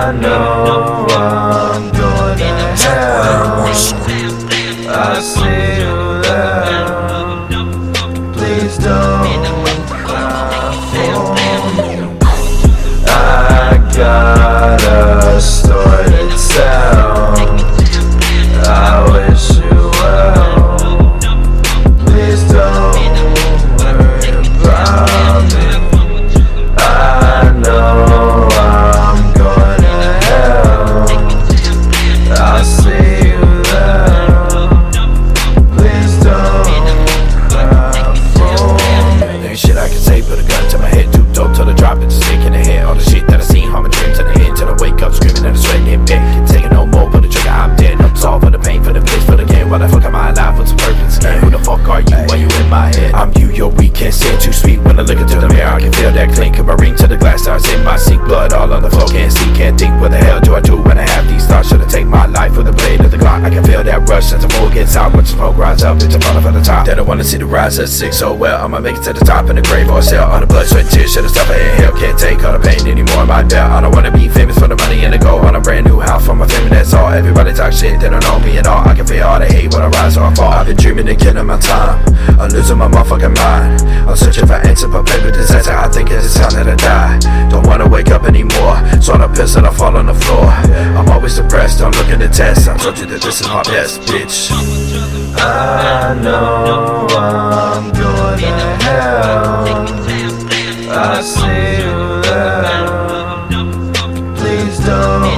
I know I'm going to hell. I see you there. Please don't cry for me. I got a story to tell. I wish you well. Please don't worry about me. I know I'm going to hell. I'll see you there. Please don't cry for me. There ain't shit I can say, put a gun to my head. Too dope till I drop it, just stick in the head. All the shit that I seen, harm my dreams in the head. Till I wake up screaming and sweating in bed. Can't take it no more, pull the trigger, I'm dead. I'm solved for the pain, for the bliss, for the game. Why the fuck am I alive with some purpose again? Who the fuck are you? Why you in my head? I'm you, you're weak, can't say it too sweet. When I look into the mirror, I can feel that clink. Of my ring to the glass, stars in my sink. Blood all on the floor, can't see, can't think. What the hell do I do when I have these thoughts? Should I take my life with the blade of the Glock? I can feel that rush as the mood gets out. Watch the smoke rise up, bitch, I'm falling from the top. They don't wanna see the rise at 6, so well I'ma make it to the top in the grave or sell. All the blood, sweat, tears, should've stopped in hell. Can't take all the pain anymore in my belt. I don't wanna be famous for the money and the gold. On a brand new house for my family, that's all. Everybody talk shit, they don't know me at all. I can feel all the hate when I rise or I fall. I've been dreaming of killing my time. I'm losing my motherfucking mind. I'm searching for answers, but paper disaster. I think it's time that I die. Don't wanna wake up anymore, so I'm pissed that I fall on the floor. I'm always depressed, don't look at the test. I told you that this is my best, bitch. I know I'm going to hell. I see you there. Please don't